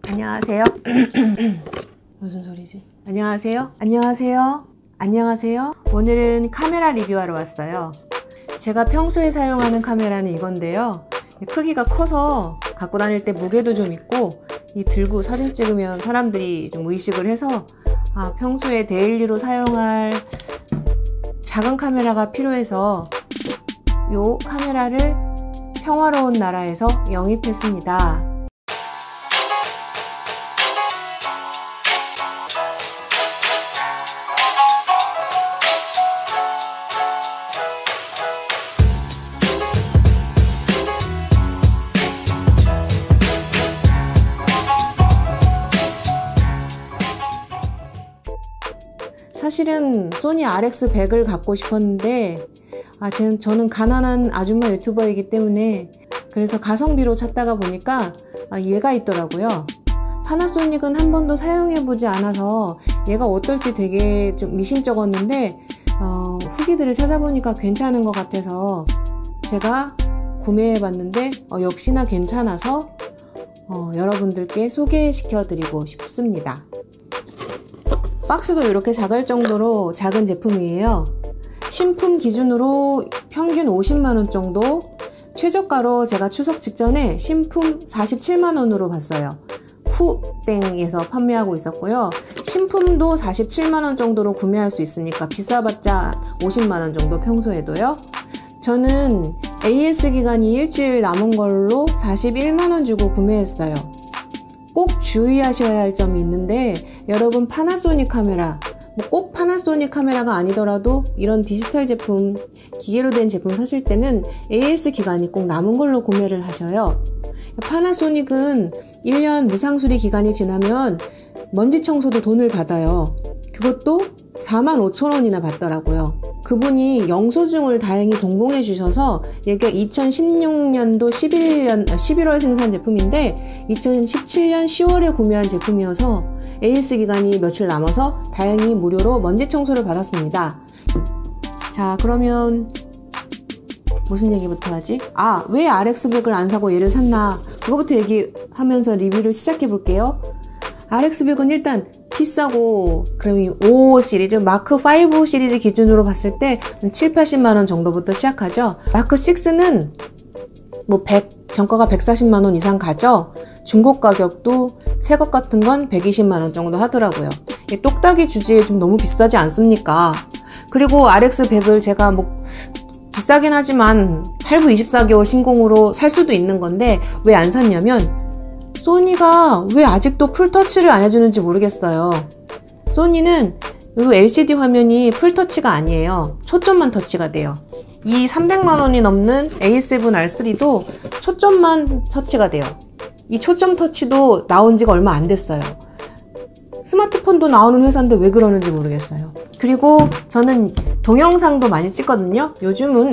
안녕하세요. 무슨 소리지? 안녕하세요. 안녕하세요. 안녕하세요. 오늘은 카메라 리뷰하러 왔어요. 제가 평소에 사용하는 카메라는 이건데요. 크기가 커서 갖고 다닐 때 무게도 좀 있고, 이 들고 사진 찍으면 사람들이 좀 의식을 해서 평소에 데일리로 사용할 작은 카메라가 필요해서 이 카메라를 평화로운 나라에서 영입했습니다. 사실은 소니 RX100을 갖고 싶었는데 저는 가난한 아줌마 유튜버이기 때문에 그래서 가성비로 찾다가 보니까 얘가 있더라고요. 파나소닉은 한 번도 사용해보지 않아서 얘가 어떨지 되게 좀 미심쩍었는데 후기들을 찾아보니까 괜찮은 것 같아서 제가 구매해봤는데 역시나 괜찮아서 여러분들께 소개시켜드리고 싶습니다. 박스도 이렇게 작을 정도로 작은 제품이에요. 신품 기준으로 평균 50만원 정도, 최저가로 제가 추석 직전에 신품 47만원으로 봤어요. 후땡에서 판매하고 있었고요. 신품도 47만원 정도로 구매할 수 있으니까 비싸봤자 50만원 정도 평소에도요. 저는 AS 기간이 일주일 남은 걸로 41만원 주고 구매했어요. 꼭 주의하셔야 할 점이 있는데, 여러분 파나소닉 카메라, 꼭 파나소닉 카메라가 아니더라도 이런 디지털 제품, 기계로 된 제품 사실 때는 AS 기간이 꼭 남은 걸로 구매를 하셔요. 파나소닉은 1년 무상수리 기간이 지나면 먼지 청소도 돈을 받아요. 그것도 45,000원이나 받더라고요. 그분이 영수증을 다행히 동봉해 주셔서 얘가 2016년도 11월 생산 제품인데 2017년 10월에 구매한 제품이어서 AS 기간이 며칠 남아서 다행히 무료로 먼지 청소를 받았습니다. 자, 그러면 무슨 얘기부터 하지? 왜 RX100을 안 사고 얘를 샀나? 그거부터 얘기하면서 리뷰를 시작해 볼게요. RX100은 일단 비싸고, 그럼 5 시리즈, 마크5 시리즈 기준으로 봤을 때 7, 80만원 정도부터 시작하죠. 마크6는 정가가 140만원 이상 가죠. 중고 가격도 새 것 같은 건 120만원 정도 하더라고요. 똑딱이 주제에 좀 너무 비싸지 않습니까? 그리고 RX100을 제가 비싸긴 하지만 할부 24개월 신공으로 살 수도 있는 건데 왜 안 샀냐면, 소니가 왜 아직도 풀터치를 안 해주는지 모르겠어요. 소니는 이 LCD 화면이 풀터치가 아니에요. 초점만 터치가 돼요. 이 300만원이 넘는 A7R3도 초점만 터치가 돼요. 이 초점 터치도 나온 지가 얼마 안 됐어요. 스마트폰도 나오는 회사인데 왜 그러는지 모르겠어요. 그리고 저는 동영상도 많이 찍거든요. 요즘은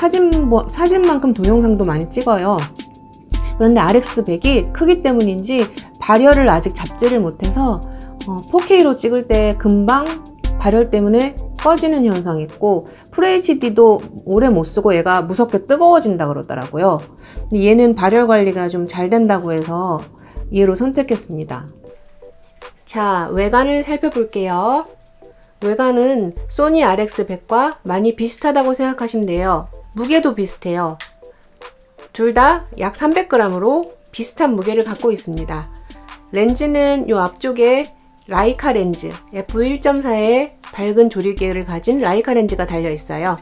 사진만큼 동영상도 많이 찍어요. 그런데 RX100이 크기 때문인지 발열을 아직 잡지를 못해서 4K로 찍을 때 금방 발열 때문에 꺼지는 현상이 있고, FHD도 오래 못 쓰고 얘가 무섭게 뜨거워진다 그러더라고요. 근데 얘는 발열 관리가 좀 잘 된다고 해서 얘로 선택했습니다. 자, 외관을 살펴볼게요. 외관은 소니 RX100과 많이 비슷하다고 생각하시면 돼요. 무게도 비슷해요. 둘 다 약 300g으로 비슷한 무게를 갖고 있습니다. 렌즈는 이 앞쪽에 라이카 렌즈, f1.4의 밝은 조리개를 가진 라이카 렌즈가 달려 있어요.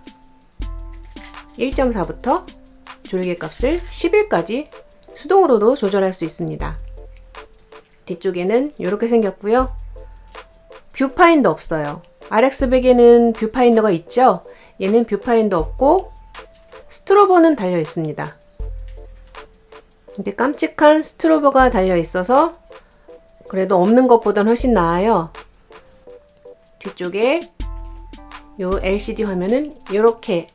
1.4부터 조리개 값을 11까지 수동으로도 조절할 수 있습니다. 뒤쪽에는 이렇게 생겼고요. 뷰파인더 없어요. RX100에는 뷰파인더가 있죠. 얘는 뷰파인더 없고 스트로보는 달려 있습니다. 근데 깜찍한 스트로보가 달려 있어서 그래도 없는 것보단 훨씬 나아요. 뒤쪽에 요 LCD 화면은 이렇게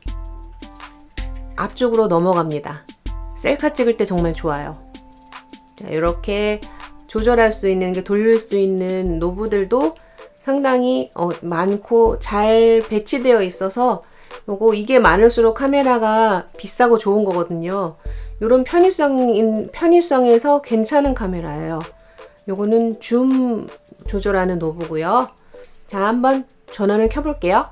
앞쪽으로 넘어갑니다. 셀카 찍을 때 정말 좋아요. 자, 이렇게 조절할 수 있는, 돌릴 수 있는 노브들도 상당히 많고 잘 배치되어 있어서 이게 많을수록 카메라가 비싸고 좋은 거거든요. 이런 편의성에서 괜찮은 카메라예요. 요거는 줌 조절하는 노브고요. 자, 한번 전원을 켜볼게요.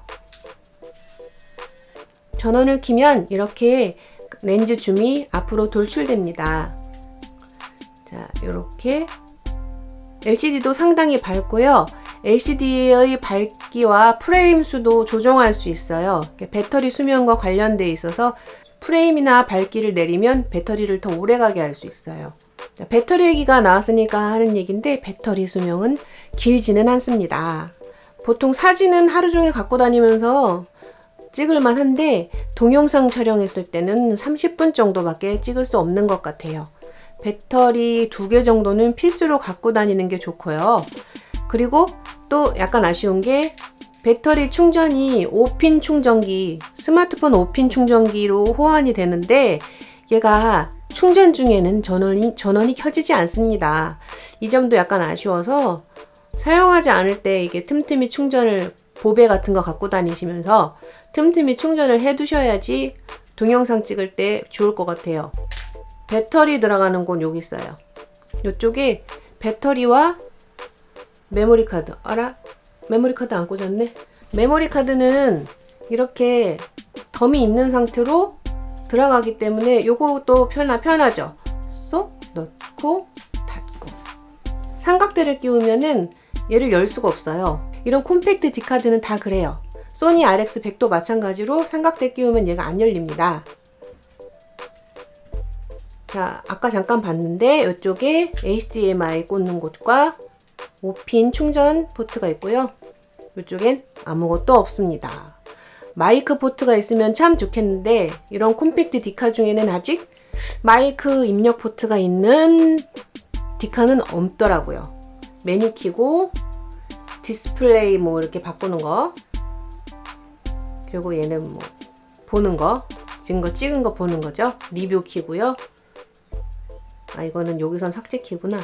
전원을 키면 이렇게 렌즈 줌이 앞으로 돌출됩니다. 자, 이렇게 LCD도 상당히 밝고요. LCD의 밝기와 프레임 수도 조정할 수 있어요. 배터리 수명과 관련돼 있어서 프레임이나 밝기를 내리면 배터리를 더 오래가게 할 수 있어요. 자, 배터리 얘기가 나왔으니까 하는 얘기인데 배터리 수명은 길지는 않습니다. 보통 사진은 하루 종일 갖고 다니면서 찍을만 한데 동영상 촬영했을 때는 30분 정도밖에 찍을 수 없는 것 같아요. 배터리 2개 정도는 필수로 갖고 다니는 게 좋고요. 그리고 또 약간 아쉬운 게 배터리 충전이 5핀 충전기, 스마트폰 5핀 충전기로 호환이 되는데 얘가 충전 중에는 전원이 켜지지 않습니다. 이 점도 약간 아쉬워서 사용하지 않을 때 이게 틈틈이 충전을, 보배 같은 거 갖고 다니시면서 틈틈이 충전을 해 두셔야지 동영상 찍을 때 좋을 것 같아요. 배터리 들어가는 곳 여기 있어요. 이쪽에 배터리와 메모리 카드. 알아? 메모리 카드 안 꽂았네. 메모리 카드는 이렇게 덤이 있는 상태로 들어가기 때문에 요것도 편하죠. 쏙 넣고 닫고. 삼각대를 끼우면은 얘를 열 수가 없어요. 이런 콤팩트 D카드는 다 그래요. 소니 RX100도 마찬가지로 삼각대 끼우면 얘가 안 열립니다. 자, 아까 잠깐 봤는데 이쪽에 HDMI 꽂는 곳과 5핀 충전 포트가 있고요. 이쪽엔 아무것도 없습니다. 마이크 포트가 있으면 참 좋겠는데 이런 콤팩트 D카 중에는 아직 마이크 입력 포트가 있는 D카는 없더라고요. 메뉴 키고 디스플레이 뭐 이렇게 바꾸는 거, 그리고 얘는 뭐 보는 거, 지금 거 찍은 거 보는 거죠. 리뷰 키고요. 아, 이거는 여기선 삭제 키구나.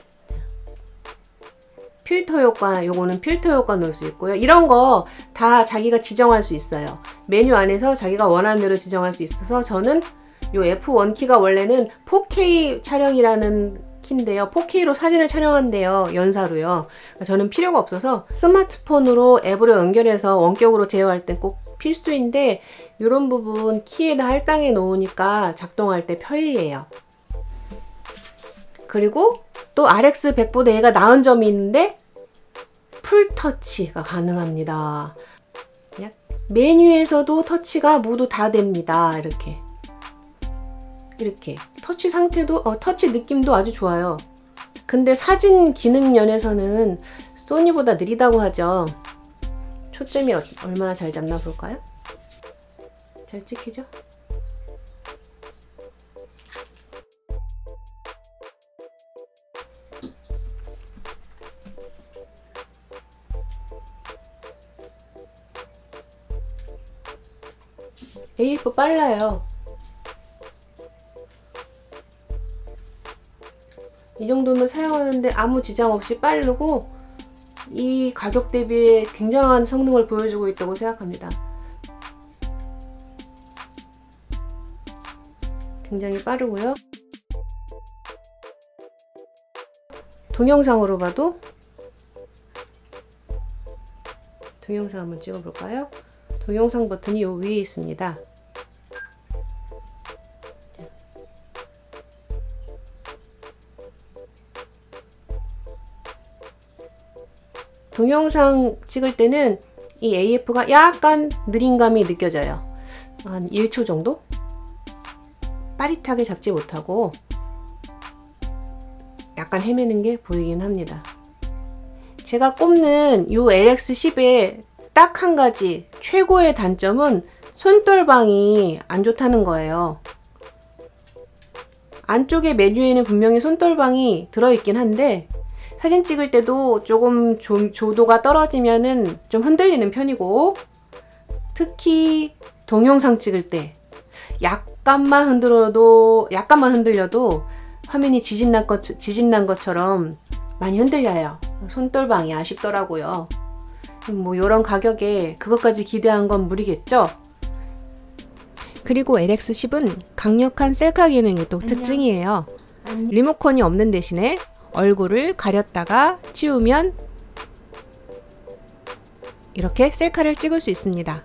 필터 효과, 요거는 필터 효과 넣을 수 있고요. 이런 거 다 자기가 지정할 수 있어요. 메뉴 안에서 자기가 원하는 대로 지정할 수 있어서 저는 요 F1 키가 원래는 4K 촬영이라는 키인데요. 4K로 사진을 촬영한대요. 연사로요. 저는 필요가 없어서 스마트폰으로 앱으로 연결해서 원격으로 제어할 땐 꼭 필수인데 이런 부분 키에다 할당해 놓으니까 작동할 때 편리해요. 그리고 또 RX100보다 얘가 나은 점이 있는데 풀터치가 가능합니다. 메뉴에서도 터치가 모두 다 됩니다. 이렇게 터치 상태도 터치 느낌도 아주 좋아요. 근데 사진 기능 면에서는 소니보다 느리다고 하죠. 초점이 얼마나 잘 잡나 볼까요? 잘 찍히죠? AF 빨라요. 이 정도면 사용하는데 아무 지장 없이 빠르고 이 가격 대비에 굉장한 성능을 보여주고 있다고 생각합니다. 굉장히 빠르고요. 동영상으로 봐도 동영상 한번 찍어볼까요? 동영상 버튼이 요 위에 있습니다. 동영상 찍을 때는 이 AF가 약간 느린 감이 느껴져요. 한 1초 정도? 빠릿하게 잡지 못하고 약간 헤매는 게 보이긴 합니다. 제가 꼽는 이 LX10의 딱 한 가지 최고의 단점은 손떨방이 안 좋다는 거예요. 안쪽에 메뉴에는 분명히 손떨방이 들어있긴 한데 사진 찍을 때도 조금 조도가 떨어지면은 좀 흔들리는 편이고, 특히 동영상 찍을 때 약간만 흔들려도 화면이 지진난 것처럼 많이 흔들려요. 손떨방이 아쉽더라고요. 뭐 이런 가격에 그것까지 기대한 건 무리겠죠? 그리고 LX10은 강력한 셀카 기능이 또 특징이에요. 리모컨이 없는 대신에 얼굴을 가렸다가 치우면 이렇게 셀카를 찍을 수 있습니다.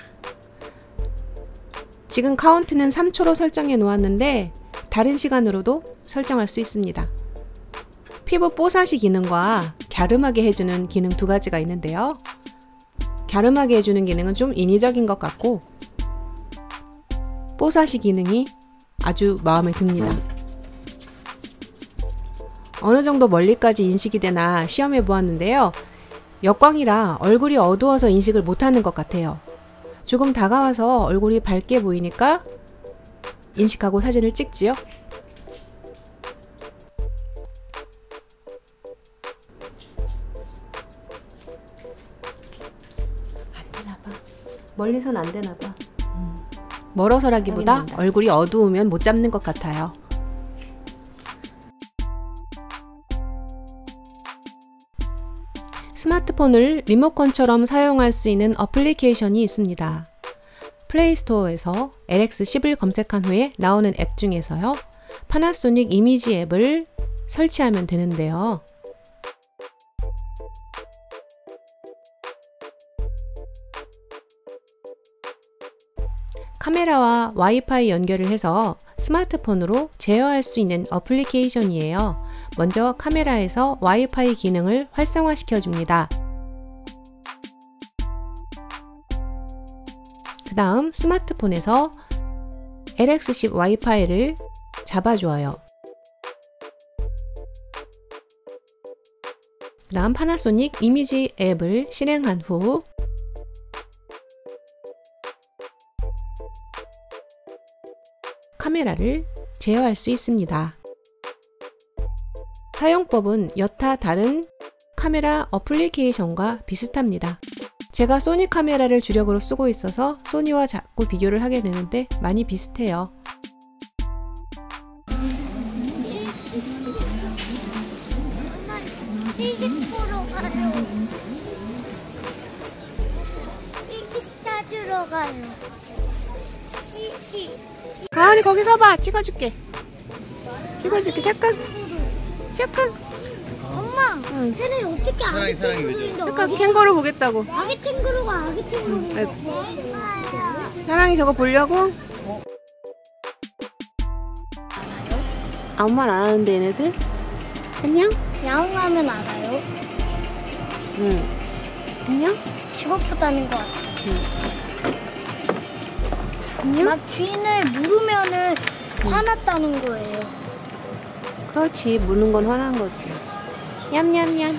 지금 카운트는 3초로 설정해 놓았는데 다른 시간으로도 설정할 수 있습니다. 피부 뽀사시 기능과 갸름하게 해주는 기능 두 가지가 있는데요. 갸름하게 해주는 기능은 좀 인위적인 것 같고 뽀사시 기능이 아주 마음에 듭니다. 어느 정도 멀리까지 인식이 되나 시험해 보았는데요. 역광이라 얼굴이 어두워서 인식을 못하는 것 같아요. 조금 다가와서 얼굴이 밝게 보이니까 인식하고 사진을 찍지요. 안 되나봐. 멀리선 안 되나봐. 멀어서라기보다 얼굴이 어두우면 못 잡는 것 같아요. 스마트폰을 리모컨처럼 사용할 수 있는 어플리케이션이 있습니다. 플레이스토어에서 LX10을 검색한 후에 나오는 앱 중에서요. 파나소닉 이미지 앱을 설치하면 되는데요. 카메라와 와이파이 연결을 해서 스마트폰으로 제어할 수 있는 어플리케이션이에요. 먼저 카메라에서 와이파이 기능을 활성화시켜 줍니다. 그 다음 스마트폰에서 LX10 와이파이를 잡아주어요. 그 다음 파나소닉 이미지 앱을 실행한 후 카메라를 제어할 수 있습니다. 사용법은 여타 다른 카메라 어플리케이션과 비슷합니다. 제가 소니 카메라를 주력으로 쓰고 있어서 소니와 자꾸 비교를 하게 되는데 많이 비슷해요. 찾으러 가요. CG. 가은이 거기 서봐. 찍어줄게. 찍어줄게. 잠깐. 엄마, 쟤네 어떻게 아기 캥거루인데? 잠깐 캥거루 보겠다고. 아기 캥거루가 아기 캥거루. 사랑이 저거 보려고? 아무 말 안 하는데 얘네들? 안녕? 야옹하면 알아요? 응. 안녕? 집어쳐 다닌 것 같아. 안녕? 막 주인을 물으면은 화났다는 거예요. 그렇지. 무는 건 화난 거지. 냠냠냠.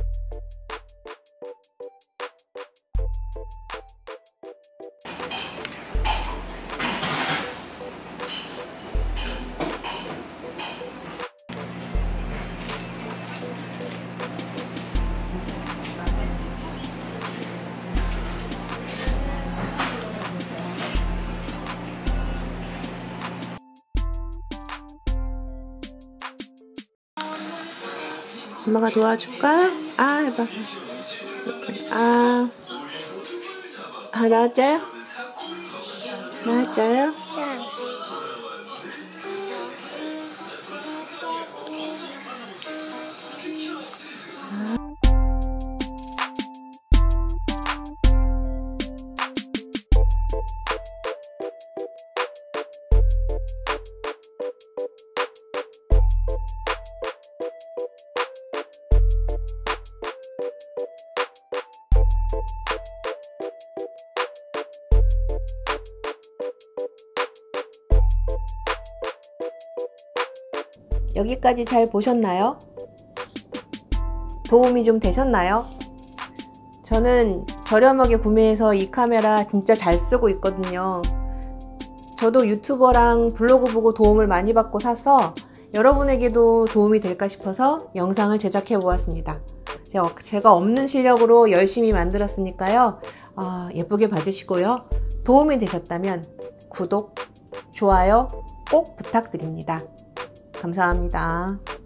엄마가 도와줄까? 아, 해봐. 나왔어요? 나왔어요? 짠. 여기까지 잘 보셨나요? 도움이 좀 되셨나요? 저는 저렴하게 구매해서 이 카메라 진짜 잘 쓰고 있거든요. 저도 유튜버랑 블로그 보고 도움을 많이 받고 사서 여러분에게도 도움이 될까 싶어서 영상을 제작해 보았습니다. 제가 없는 실력으로 열심히 만들었으니까요. 예쁘게 봐주시고요. 도움이 되셨다면 구독, 좋아요 꼭 부탁드립니다. 감사합니다.